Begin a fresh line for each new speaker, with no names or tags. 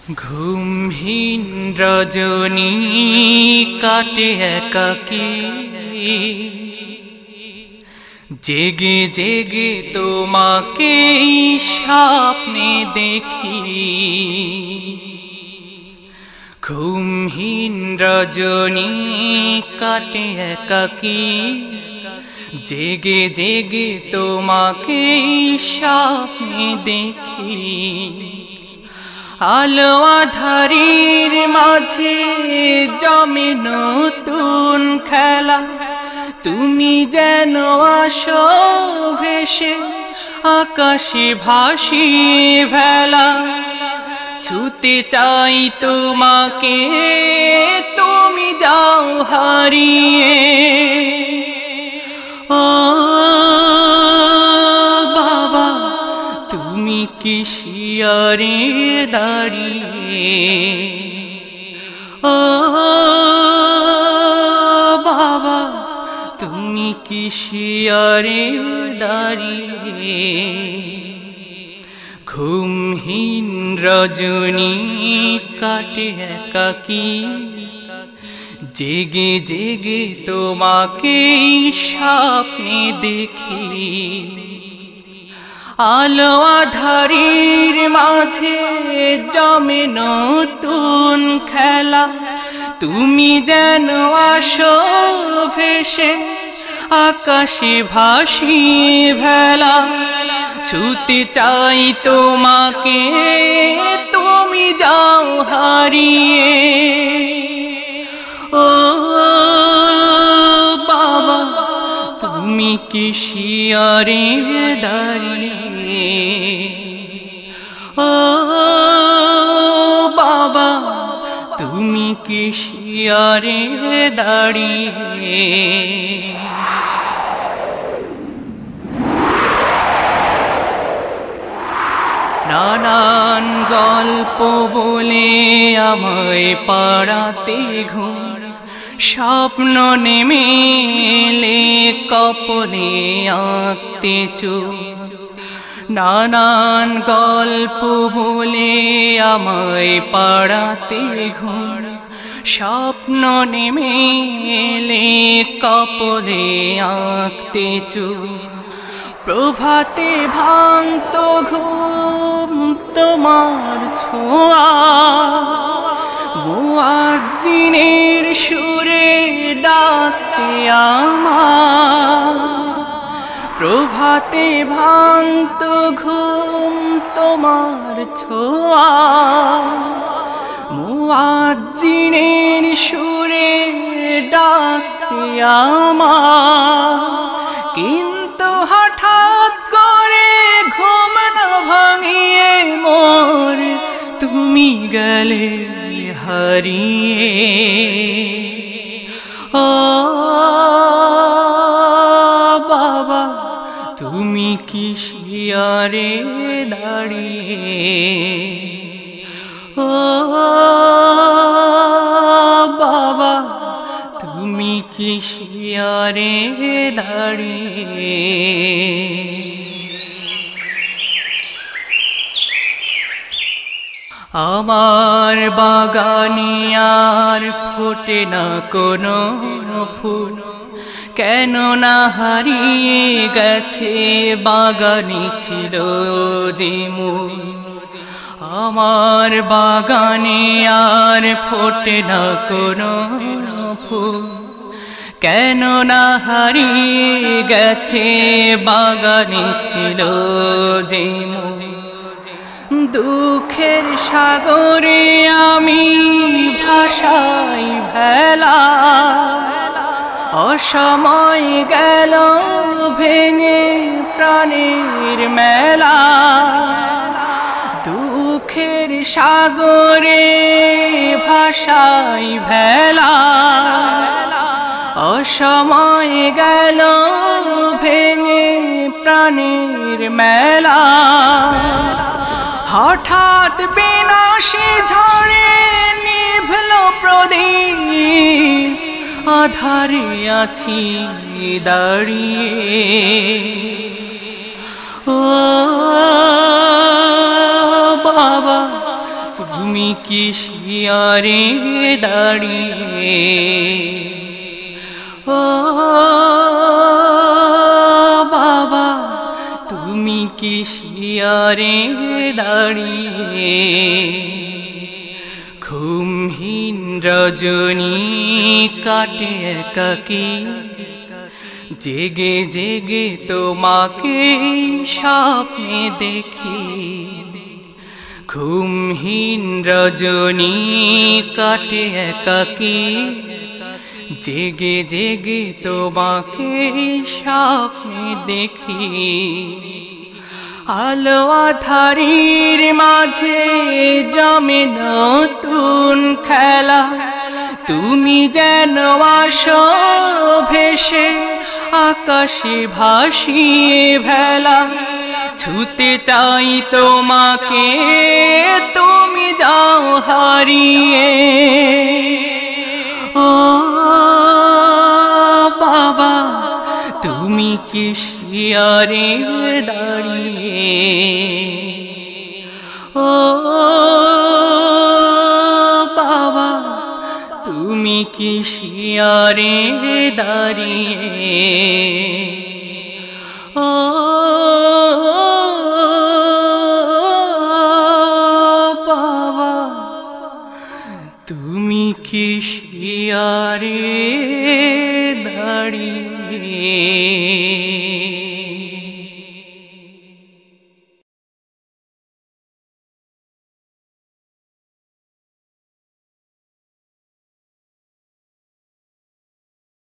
ঘুমহীন রজনী কাটে একাকী, জেগে জেগে তোমাকে স্বপ্নে দেখি। ঘুমহীন রজনী কাটে একাকী, জেগে জেগে তোমাকে স্বপ্নে দেখি। আলো আঁধারির মাঝে জমে নতুন খেলা, তুমি যেন আসো ভেসে আকাশে ভাসি ভেলা। ছুতে চাই তোমাকে, তুমি যাও হারিয়ে। ও বাবা, তুমি কি শিয়রে দাঁড়িয়ে? ও বাবা, তুমি কি শিয়রে দাঁড়িয়ে? ঘুমহীন রজনী কাটে একাকী, জেগে জেগে তোমাকে স্বপ্নে দেখি। আলো আঁধারির মাঝে জমে নতুন খেলা, তুমি যেন আসো ভেসে আকাশে ভাসি ভেলা। ছুতে চাই তোমাকে, তুমি যাও হারিয়ে। ও বাবা, তুমি কি শিয়রে দাঁড়িয়ে? ও বাবা, তুমি কি শিয়রে দাঁড়িয়ে? নানান গল্প বলে আমায় পাড়াতে ঘুম, স্বপ্ন নেমে এলে কপলে আঁকতে চোখ। নানান গল্প বলে আমায় পাড়াতে ঘুম, স্বপ্ন নেমে এলে কপলে আঁকতে চোখ। প্রভাতে ভাঙত ঘুম তোমার ছোঁয়া, মুয়াজ্জিনের সুরে ডাকতে আমার। প্রভাতে ভাঙত ঘুম তোমার ছোঁয়া, মুয়াজ্জিনের সুরে ডাকতে আমার। কিন্তু হঠাৎ করে ঘুম না ভাঙিয়ে মোর তুমি গেলে হারিয়ে। ও বাবা, তুমি কি শিয়রে দাঁড়িয়ে? ও বাবা, তুমি কি শিয়রে দাঁড়িয়ে? আমার বাগানে আর ফোটে না কোনো ফুল, কেন না হারিয়ে গেছে বাগানে ছিল যে মূল। আমার বাগানে আর ফোটে না কোনো ফুল, কেন না হারিয়ে গেছে বাগানে ছিল যে মূল। দুঃখের সাগরে আমি ভাসাই ভেলা, অসময় গেল ভেঙে প্রাণের মেলা। দুঃখের সাগরে ভাসাই ভেলা, অসময় গেল ভেঙে প্রাণের মেলা। হঠাৎ বিনাশী ঝড়ে নিভল প্রদীপ, আধারে আছি দাঁড়িয়ে। ও বাবা, তুমি তুমি কি শিয়ারে দাঁড়িয়ে ও বাবা তুমি কি শিয়ারে দাঁড়িয়ে ঘুমহীন রজনী কাটে একাকী জেগে জেগে তোমাকে স্বপ্নে দেখি ঘুমহীন রজনী কাটে একাকী জেগে জেগে তোমাকে স্বপ্নে দেখি আলো আঁধারির মাঝে জমে নতুন খেলা তুমি যেন আসো ভেসে আকাশে ভাসিয়ে ভেলা ছুতে চাই তোমাকে তুমি যাও হারিয়ে ও বাবা তুমি কি শিয়ারে দাঁড়িয়ে ও বাবা তুমি কি শিয়ারে দাঁড়িয়ে ও বাবা তুমি কি শিয়ারে দাঁড়িয়ে